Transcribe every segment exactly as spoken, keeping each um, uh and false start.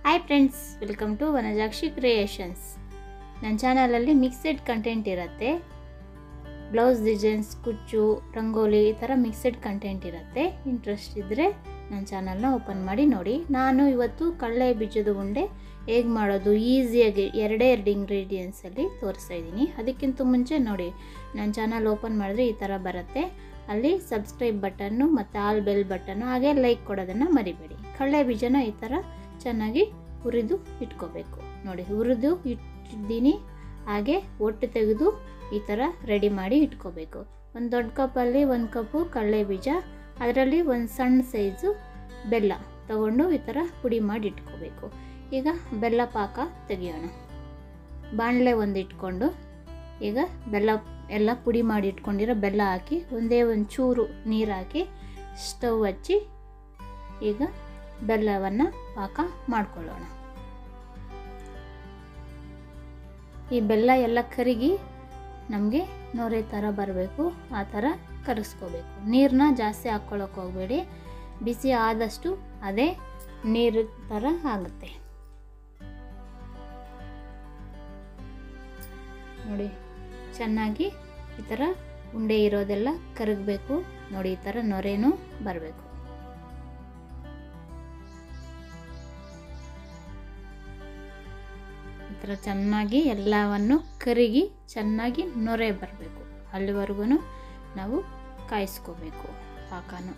Hi friends, welcome to Vanajakshi creations. ನನ್ನ ಚಾನಲಲ್ಲಿ mixed content ಇರುತ್ತೆ. ಬ್ಲೌಸ್ ಡಿಸೈನ್ಸ್, ಕುಚ್ಚು, ರಂಗೋಲಿ ಈ ಥರ ಮಿಕ್ಸೆಡ್ ಕಂಟೆಂಟ್ ಇರುತ್ತೆ. ಇಂಟ್ರೆಸ್ಟ್ ಇದ್ದರೆ ನನ್ನ ಚಾನಲ್ನ ಓಪನ್ ಮಾಡಿ ನೋಡಿ. ನಾನು ಇವತ್ತು ಕಡಲೆ ಬೀಜದ ಉಂಡೆ ಹೇಗೆ ಮಾಡೋದು ಈಸಿಯಾಗಿ ಎರಡೇ ಎರಡು ಇಂಗ್ರೀಡಿಯೆಂಟ್ಸಲ್ಲಿ ತೋರಿಸ್ತಾ ಇದ್ದೀನಿ. ಅದಕ್ಕಿಂತ ಮುಂಚೆ ನೋಡಿ, ನನ್ನ ಚಾನಲ್ ಓಪನ್ ಮಾಡಿದ್ರೆ ಈ ಥರ ಬರುತ್ತೆ. ಅಲ್ಲಿ ಸಬ್ಸ್ಕ್ರೈಬ್ ಬಟನ್ನು ಮತ್ತು ಆಲ್ ಬೆಲ್ ಬಟನ್ನು ಹಾಗೆ ಲೈಕ್ ಕೊಡೋದನ್ನು ಮರಿಬೇಡಿ. ಕಡಲೆ ಬೀಜನ ಈ ಥರ ಚೆನ್ನಾಗಿ ಹುರಿದು ಇಟ್ಕೋಬೇಕು. ನೋಡಿ, ಹುರಿದು ಇಟ್ಟಿದ್ದೀನಿ. ಹಾಗೆ ಒಟ್ಟು ತೆಗೆದು ಈ ಥರ ರೆಡಿ ಮಾಡಿ ಇಟ್ಕೋಬೇಕು. ಒಂದು ದೊಡ್ಡ ಕಪ್ಪಲ್ಲಿ ಒಂದು ಕಪ್ಪು ಕಡಲೆ ಬೀಜ, ಅದರಲ್ಲಿ ಒಂದು ಸಣ್ಣ ಸೈಜು ಬೆಲ್ಲ ತಗೊಂಡು ಈ ಥರ ಪುಡಿ ಮಾಡಿ ಇಟ್ಕೋಬೇಕು. ಈಗ ಬೆಲ್ಲ ಪಾಕ ತೆಗಿಯೋಣ. ಬಾಣಲೆ ಒಂದು ಇಟ್ಕೊಂಡು ಈಗ ಬೆಲ್ಲ ಎಲ್ಲ ಪುಡಿ ಮಾಡಿ ಇಟ್ಕೊಂಡಿರೋ ಬೆಲ್ಲ ಹಾಕಿ ಒಂದೇ ಒಂದು ಚೂರು ನೀರು ಹಾಕಿ ಸ್ಟವ್ ಹಚ್ಚಿ ಈಗ ಬೆಲ್ಲವನ್ನು ಪಾಕ ಮಾಡ್ಕೊಳ್ಳೋಣ. ಈ ಬೆಲ್ಲ ಎಲ್ಲ ಕರಗಿ ನಮಗೆ ನೊರೆ ಥರ ಬರಬೇಕು. ಆ ಥರ ಕರಗಿಸ್ಕೋಬೇಕು. ನೀರನ್ನ ಜಾಸ್ತಿ ಹಾಕ್ಕೊಳ್ಳೋಕೆ ಹೋಗಬೇಡಿ. ಬಿಸಿ ಆದಷ್ಟು ಅದೇ ನೀರು ಥರ ಆಗುತ್ತೆ. ನೋಡಿ, ಚೆನ್ನಾಗಿ ಈ ಥರ ಉಂಡೆ ಇರೋದೆಲ್ಲ ಕರಗಬೇಕು. ನೋಡಿ, ಈ ಥರ ನೊರೆನೂ ಬರಬೇಕು. ಈ ಥರ ಚೆನ್ನಾಗಿ ಎಲ್ಲವನ್ನು ಕರಗಿ ಚೆನ್ನಾಗಿ ನೊರೆ ಬರಬೇಕು. ಅಲ್ಲಿವರೆಗೂ ನಾವು ಕಾಯಿಸ್ಕೋಬೇಕು ಪಾಕನ.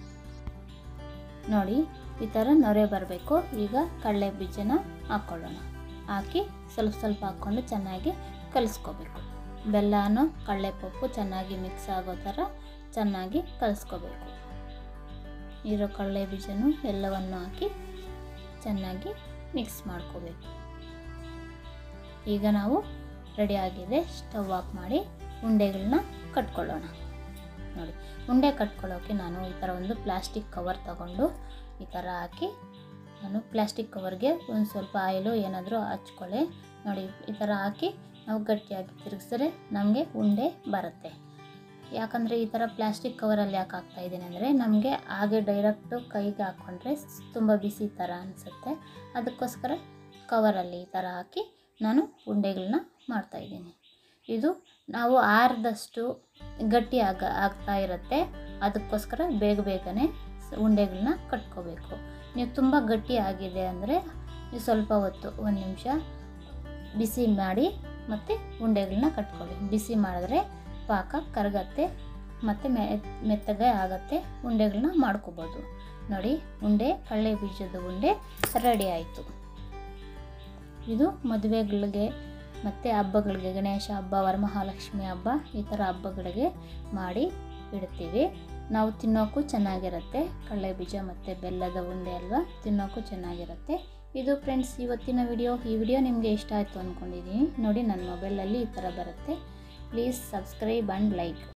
ನೋಡಿ, ಈ ಥರ ನೊರೆ ಬರಬೇಕು. ಈಗ ಕಡಲೆ ಬೀಜನ ಹಾಕ್ಕೊಳ್ಳೋಣ. ಹಾಕಿ ಸ್ವಲ್ಪ ಸ್ವಲ್ಪ ಹಾಕ್ಕೊಂಡು ಚೆನ್ನಾಗಿ ಕಲಿಸ್ಕೋಬೇಕು. ಬೆಲ್ಲನೂ ಕಡಲೆಪಪ್ಪು ಚೆನ್ನಾಗಿ ಮಿಕ್ಸ್ ಆಗೋ ಥರ ಚೆನ್ನಾಗಿ ಕಲಿಸ್ಕೋಬೇಕು. ಇರೋ ಕಡಲೆ ಬೀಜನೂ ಎಲ್ಲವನ್ನು ಹಾಕಿ ಚೆನ್ನಾಗಿ ಮಿಕ್ಸ್ ಮಾಡ್ಕೋಬೇಕು. ಈಗ ನಾವು ರೆಡಿ ಆಗಿದೆ. ಸ್ಟವ್ ಆಫ್ ಮಾಡಿ ಉಂಡೆಗಳನ್ನ ಕಟ್ಕೊಳ್ಳೋಣ. ನೋಡಿ, ಉಂಡೆ ಕಟ್ಕೊಳ್ಳೋಕ್ಕೆ ನಾನು ಈ ಥರ ಒಂದು ಪ್ಲಾಸ್ಟಿಕ್ ಕವರ್ ತಗೊಂಡು ಈ ಥರ ಹಾಕಿ, ನಾನು ಪ್ಲಾಸ್ಟಿಕ್ ಕವರ್ಗೆ ಒಂದು ಸ್ವಲ್ಪ ಆಯಿಲು ಏನಾದರೂ ಹಚ್ಕೊಳ್ಳಿ. ನೋಡಿ, ಈ ಥರ ಹಾಕಿ ನಾವು ಗಟ್ಟಿಯಾಗಿ ತಿರುಗಿಸಿದ್ರೆ ನಮಗೆ ಉಂಡೆ ಬರುತ್ತೆ. ಯಾಕಂದರೆ ಈ ಥರ ಪ್ಲಾಸ್ಟಿಕ್ ಕವರಲ್ಲಿ ಯಾಕೆ ಹಾಕ್ತಾಯಿದ್ದೀನಿ ಅಂದರೆ, ನಮಗೆ ಹಾಗೆ ಡೈರೆಕ್ಟು ಕೈಗೆ ಹಾಕ್ಕೊಂಡ್ರೆ ತುಂಬ ಬಿಸಿ ಥರ ಅನಿಸುತ್ತೆ. ಅದಕ್ಕೋಸ್ಕರ ಕವರಲ್ಲಿ ಈ ಥರ ಹಾಕಿ ನಾನು ಉಂಡೆಗಳನ್ನ ಮಾಡ್ತಾಯಿದ್ದೀನಿ. ಇದು ನಾವು ಆರಿದಷ್ಟು ಗಟ್ಟಿ ಆಗ ಆಗ್ತಾ ಇರುತ್ತೆ. ಅದಕ್ಕೋಸ್ಕರ ಬೇಗ ಬೇಗನೆ ಉಂಡೆಗಳನ್ನ ಕಟ್ಕೋಬೇಕು. ನೀವು ತುಂಬ ಗಟ್ಟಿ ಆಗಿದೆ ಅಂದರೆ ನೀವು ಸ್ವಲ್ಪ ಹೊತ್ತು ಒಂದು ನಿಮಿಷ ಬಿಸಿ ಮಾಡಿ ಮತ್ತು ಉಂಡೆಗಳನ್ನ ಕಟ್ಕೊಳ್ಳಿ. ಬಿಸಿ ಮಾಡಿದ್ರೆ ಪಾಕ ಕರಗತ್ತೆ ಮತ್ತು ಮೆ ಮೆತ್ತಗೆ ಆಗುತ್ತೆ. ಉಂಡೆಗಳನ್ನ ಮಾಡ್ಕೋಬೋದು. ನೋಡಿ, ಉಂಡೆ ಕಡಲೆ ಬೀಜದ ಉಂಡೆ ರೆಡಿ ಆಯಿತು. ಇದು ಮದುವೆಗಳಿಗೆ ಮತ್ತು ಹಬ್ಬಗಳಿಗೆ, ಗಣೇಶ ಹಬ್ಬ, ವರಮಹಾಲಕ್ಷ್ಮಿ ಹಬ್ಬ ಈ ಥರ ಹಬ್ಬಗಳಿಗೆ ಮಾಡಿ ಇಡ್ತೀವಿ. ನಾವು ತಿನ್ನೋಕ್ಕೂ ಚೆನ್ನಾಗಿರುತ್ತೆ. ಕಡಲೆ ಬೀಜ ಮತ್ತು ಬೆಲ್ಲದ ಉಂಡೆ ಅಲ್ವಾ, ತಿನ್ನೋಕ್ಕೂ ಚೆನ್ನಾಗಿರುತ್ತೆ. ಇದು ಫ್ರೆಂಡ್ಸ್ ಇವತ್ತಿನ ವಿಡಿಯೋ. ಈ ವಿಡಿಯೋ ನಿಮಗೆ ಇಷ್ಟ ಆಯಿತು ಅಂದ್ಕೊಂಡಿದ್ದೀನಿ. ನೋಡಿ, ನನ್ನ ಮೊಬೈಲಲ್ಲಿ ಈ ಥರ ಬರುತ್ತೆ. Please subscribe and like.